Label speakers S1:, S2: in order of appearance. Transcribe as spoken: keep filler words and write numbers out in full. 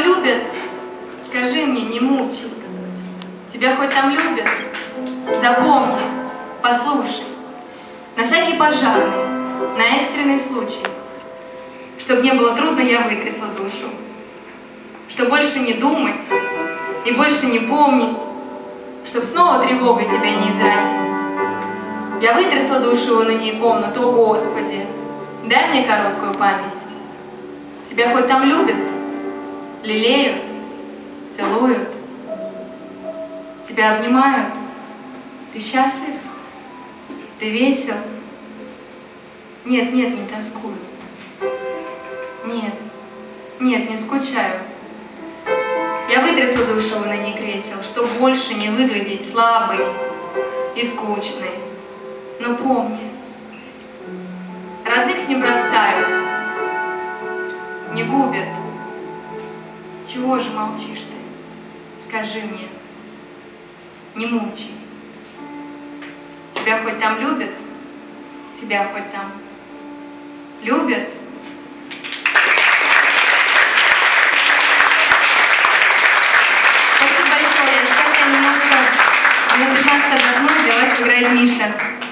S1: любят? Скажи мне, не мучай. Тебя хоть там любят? Запомни, послушай. На всякий пожарный, на экстренный случай. Чтоб не было трудно, я вытрясла душу. Чтоб больше не думать и больше не помнить, чтоб снова тревогой тебя не изранить. Я вытрясла душу в ныне комнату, о Господи, дай мне короткую память. Тебя хоть там любят, лелеют, целуют, тебя обнимают, ты счастлив, ты весел? Нет, нет, не тоскую. Нет, нет, не скучаю. Я вытрясла душу в ныне кресел, чтоб больше не выглядеть слабой и скучной. Но помни, родных не бросают, не губят. Чего же молчишь ты? Скажи мне, не мучай. Тебя хоть там любят? Тебя хоть там любят? Спасибо большое. Сейчас я немножко на пятнадцать отдохну, для вас играет Миша.